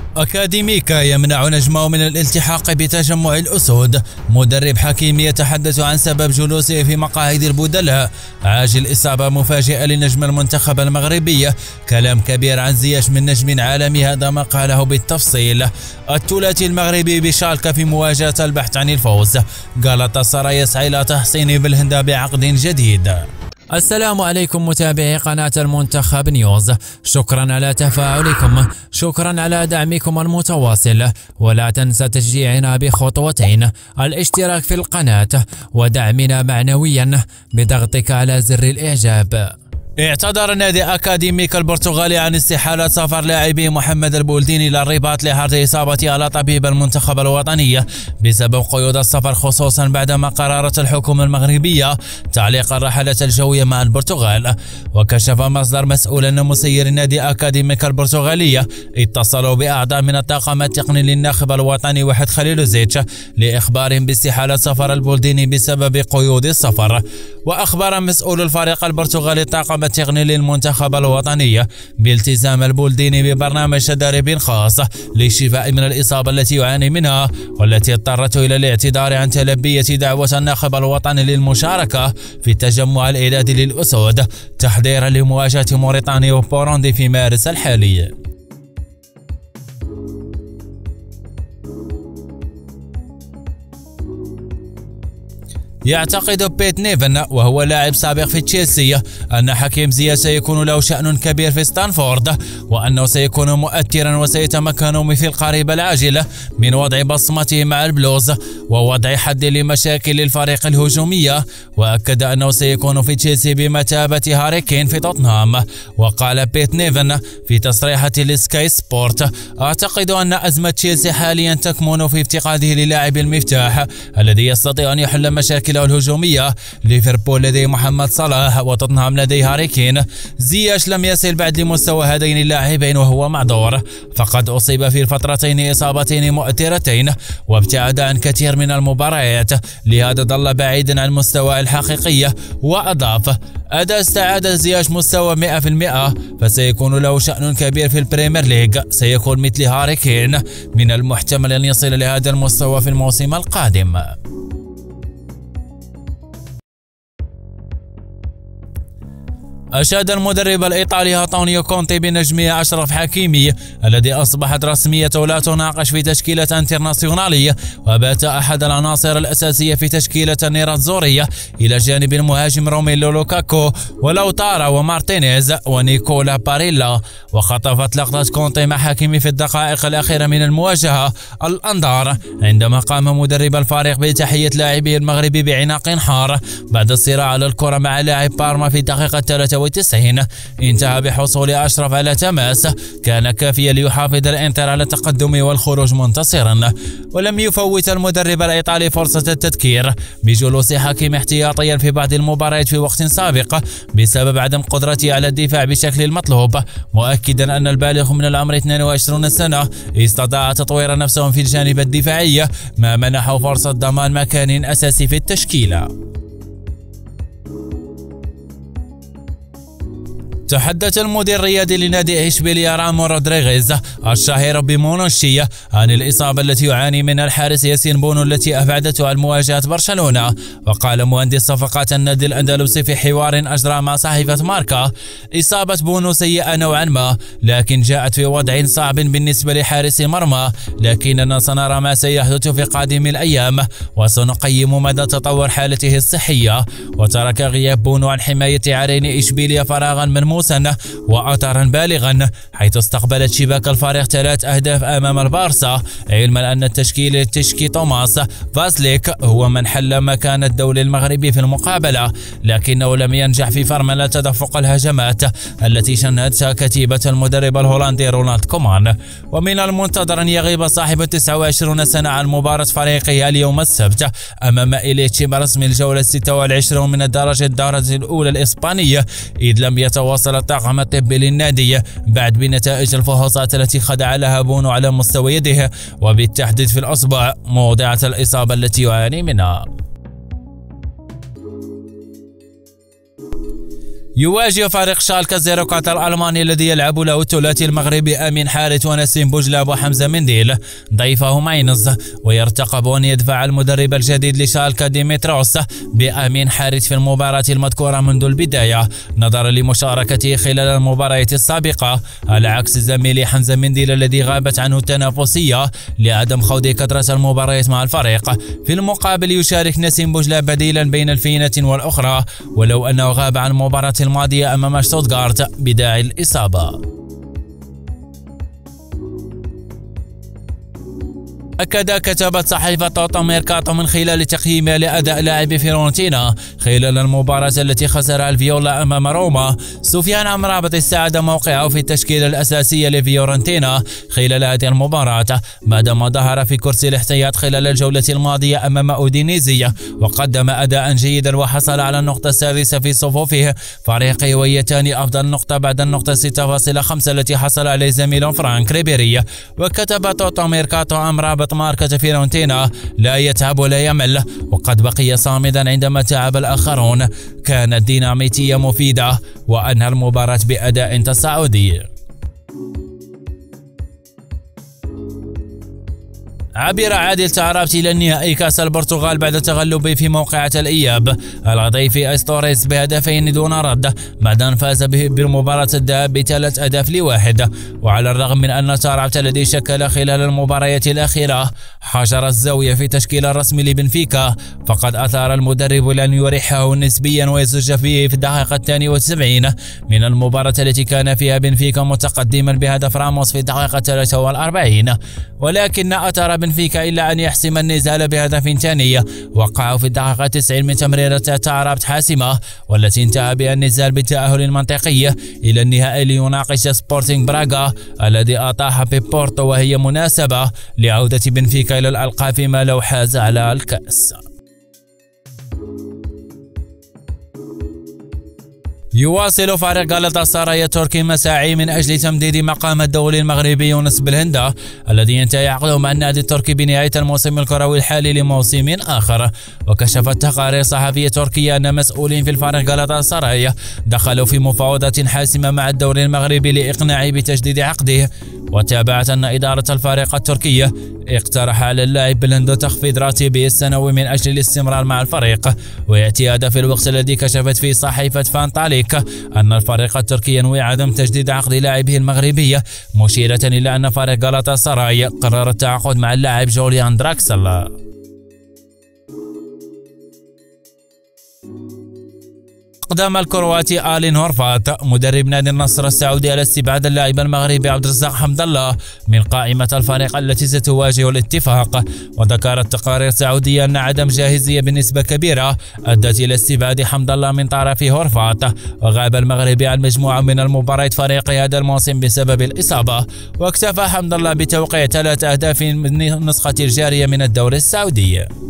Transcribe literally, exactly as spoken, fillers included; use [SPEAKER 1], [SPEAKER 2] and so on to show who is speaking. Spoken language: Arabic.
[SPEAKER 1] أكاديميكا يمنع نجمه من الالتحاق بتجمع الأسود. مدرب حكيم يتحدث عن سبب جلوسه في مقاعد البدلاء. عاجل إصابة مفاجئة لنجم المنتخب المغربي. كلام كبير عن زياش من نجم عالمي، هذا ما قاله بالتفصيل. الثلاثي المغربي بشالكة في مواجهة البحث عن الفوز. غالاتاساراي يسعى إلى تحصين بلهندا بعقد جديد. السلام عليكم متابعي قناة المنتخب نيوز، شكرا على تفاعلكم، شكرا على دعمكم المتواصل، ولا تنسى تشجيعنا بخطوتين: الاشتراك في القناة ودعمنا معنويا بضغطك على زر الإعجاب. اعتذر نادي أكاديميكا البرتغالي عن استحالة سفر لاعبي محمد البولديني إلى الرباط لحرز إصابته على طبيب المنتخب الوطني بسبب قيود السفر، خصوصا بعدما قررت الحكومة المغربية تعليق الرحلة الجوية مع البرتغال. وكشف مصدر مسؤول أن مسير نادي أكاديميكا البرتغالية اتصلوا بأعضاء من الطاقم التقني للناخب الوطني وحد خليلوزيتش لإخبارهم باستحالة سفر البولديني بسبب قيود السفر. وأخبر مسؤول الفريق البرتغالي الطاقم التقني للمنتخب الوطني بالتزام البولديني ببرنامج تدريب خاص للشفاء من الإصابة التي يعاني منها، والتي اضطرته إلى الاعتذار عن تلبية دعوة الناخب الوطني للمشاركة في التجمع الإعدادي للأسود تحضيرا لمواجهة موريتانيا وبوروندي في مارس الحالي. يعتقد بيت نيفن وهو لاعب سابق في تشيلسي أن حكيم زياش سيكون له شأن كبير في ستانفورد، وأنه سيكون مؤثرا وسيتمكن في القريب العاجل من وضع بصمته مع البلوز ووضع حد لمشاكل الفريق الهجومية. وأكد أنه سيكون في تشيلسي بمثابة هاري كين في توتنهام. وقال بيت نيفن في تصريحة لسكاي سبورت: أعتقد أن أزمة تشيلسي حاليا تكمن في افتقاده للاعب المفتاح الذي يستطيع أن يحل مشاكل الهجومية. ليفربول لديه محمد صلاح وتوتنهام لديه هاري كين. زياش لم يصل بعد لمستوى هذين اللاعبين وهو معذور، فقد أصيب في الفترتين إصابتين مؤثرتين وابتعد عن كثير من المباريات، لهذا ظل بعيدا عن المستوى الحقيقي. وأضاف: إذا استعاد زياش مستوى مئة بالمئة فسيكون له شأن كبير في البريمير ليج، سيكون مثل هاري كين، من المحتمل أن يصل لهذا المستوى في الموسم القادم. أشاد المدرب الإيطالي أنطونيو كونتي بنجمه أشرف حكيمي الذي أصبحت رسميته لا تناقش في تشكيلة انترناسيونالية، وبات أحد العناصر الأساسية في تشكيلة النيراتزورية إلى جانب المهاجم روميلو لوكاكو ولوتارا ومارتينيز ونيكولا باريلا. وخطفت لقطة كونتي مع حكيمي في الدقائق الأخيرة من المواجهة الأنظار عندما قام مدرب الفريق بتحية لاعبه المغربي بعناق حار بعد الصراع على الكرة مع لاعب بارما في الدقيقة ثلاثة وتسعين. انتهى بحصول أشرف على تماس كان كافيا ليحافظ الانتر على التقدم والخروج منتصرا. ولم يفوت المدرب الإيطالي فرصة التذكير بجلوس حكيم احتياطيا في بعض المباريات في وقت سابق بسبب عدم قدرته على الدفاع بشكل المطلوب، مؤكدا أن البالغ من العمر اثنين وعشرين سنة استطاع تطوير نفسه في الجانب الدفاعي، ما منحه فرصة ضمان مكان أساسي في التشكيلة. تحدث المدير الرياضي لنادي إشبيلية رامون رودريغيز الشهير بمونوشي عن الإصابة التي يعاني منها الحارس ياسين بونو التي أبعدته عن مواجهة برشلونة. وقال مهندس صفقات النادي الأندلسي في حوار أجرى مع صحيفة ماركا: إصابة بونو سيئة نوعا ما، لكن جاءت في وضع صعب بالنسبة لحارس مرمى، لكننا سنرى ما سيحدث في قادم الأيام وسنقيم مدى تطور حالته الصحية. وترك غياب بونو عن حماية عرين إشبيلية فراغا من سنة وأثرا بالغا، حيث استقبلت شباك الفريق ثلاث أهداف أمام البارسا، علما أن التشكيل تشكي توماس فازليك هو من حل مكان الدولي المغربي في المقابلة، لكنه لم ينجح في فرملة تدفق الهجمات التي شنتها كتيبة المدرب الهولندي رونالد كومان. ومن المنتظر أن يغيب صاحب التسعة وعشرين سنة عن مباراة فريقه اليوم السبت أمام إليتشي برسم الجولة الستة والعشرين من الدرجة الدرجة الأولى الإسبانية، إذ لم يتواصل الطاقم الطبي للنادي بعد بنتائج الفحوصات التي خضع لها بونو على مستوى يده، وبالتحديد في الأصبع موضعة الإصابة التي يعاني منها. يواجه فريق شالكة صفر قطر الألماني الذي يلعب له الثلاثي المغربي أمين حارث ونسيم بوجلاب وحمزة منديل ضيفه ماينز، ويرتقب أن يدفع المدرب الجديد لشالكة ديمتروس بأمين حارث في المباراة المذكورة منذ البداية نظرا لمشاركته خلال المباريات السابقة، على عكس زميلي حمزة منديل الذي غابت عنه التنافسية لعدم خوض كثرة المباريات مع الفريق. في المقابل يشارك نسيم بوجلاب بديلا بين الفينة والأخرى، ولو أنه غاب عن المباراة الماضية أمام شتوتغارت بداعي الإصابة. أكد كتبت صحيفة توتا ميركاتو من خلال تقييمها لأداء لاعبي فيورنتينا خلال المباراة التي خسرها الفيولا أمام روما، سفيان أمرابط استعاد موقعه في التشكيلة الأساسية لفيورنتينا خلال هذه المباراة بعدما ظهر في كرسي الاحتياط خلال الجولة الماضية أمام أودينيزي، وقدم أداء جيدا وحصل على النقطة السادسة في صفوفه فريقه، وهي ثاني أفضل نقطة بعد النقطة ستة فاصلة خمسة التي حصل عليه زميله فرانك ريبيري. وكتب توتا ميركاتو أمرابط ماركة فيورنتينا لا يتعب ولا يمل، وقد بقي صامدا عندما تعب الآخرون، كانت ديناميتية مفيدة وأنهى المباراة بأداء تصاعدي. عبر عادل تعرابت إلى النهائي كأس البرتغال بعد تغلبه في موقعة الإياب الغضي في أستوريس بهدفين دون رد بعد أن فاز به بالمباراة الذهاب بثلاث أهداف لواحد. وعلى الرغم من أن تعرابت الذي شكل خلال المباريات الأخيرة حجر الزاوية في تشكيل الرسمي لبنفيكا، فقد أثار المدرب لأن يريحه نسبيا ويزج فيه في الدقيقة الثانية والسبعين من المباراة التي كان فيها بنفيكا متقدما بهدف راموس في الدقيقة ثلاثة وأربعين، ولكن أثار بنفيكا إلا أن يحسم النزال بهدف ثاني وقعوا في الدقيقة تسعين من تمريرة تعرابت حاسمة، والتي انتهى بها النزال بالتأهل منطقي إلى النهائي ليناقش سبورتينغ براغا الذي أطاح ببورتو، وهي مناسبة لعودة بنفيكا إلى الألقاب فيما لو حاز على الكأس. يواصل فريق غالاتاساراي التركي مساعي من أجل تمديد مقام الدولي المغربي يونس بالهندا الذي ينتهي عقده مع النادي التركي بنهاية الموسم الكروي الحالي لموسم آخر. وكشفت تقارير صحفية تركية أن مسؤولين في الفريق غالاتاساراي دخلوا في مفاوضات حاسمة مع الدولي المغربي لإقناعه بتجديد عقده. وتابعت أن إدارة الفريق التركية اقترح على اللاعب بالهند تخفيض راتبه السنوي من أجل الاستمرار مع الفريق، ويأتي هذا في الوقت الذي كشفت فيه صحيفة فانتاليك أن الفريق التركي ينوي عدم تجديد عقد لاعبه المغربي، مشيرة إلى أن فريق غالاتاساراي قرر التعاقد مع اللاعب جوليان دراكسل. أقدم الكرواتي آلين هورفات مدرب نادي النصر السعودي على استبعاد اللاعب المغربي عبد الرزاق حمد الله من قائمة الفريق التي ستواجه الاتفاق. وذكرت تقارير سعودية أن عدم جاهزية بنسبة كبيرة أدت إلى استبعاد حمد الله من طرف هورفات، وغاب المغربي عن مجموعة من المباريات فريق هذا الموسم بسبب الإصابة. واكتفى حمد الله بتوقيع ثلاث أهداف من النسخة الجارية من الدوري السعودي.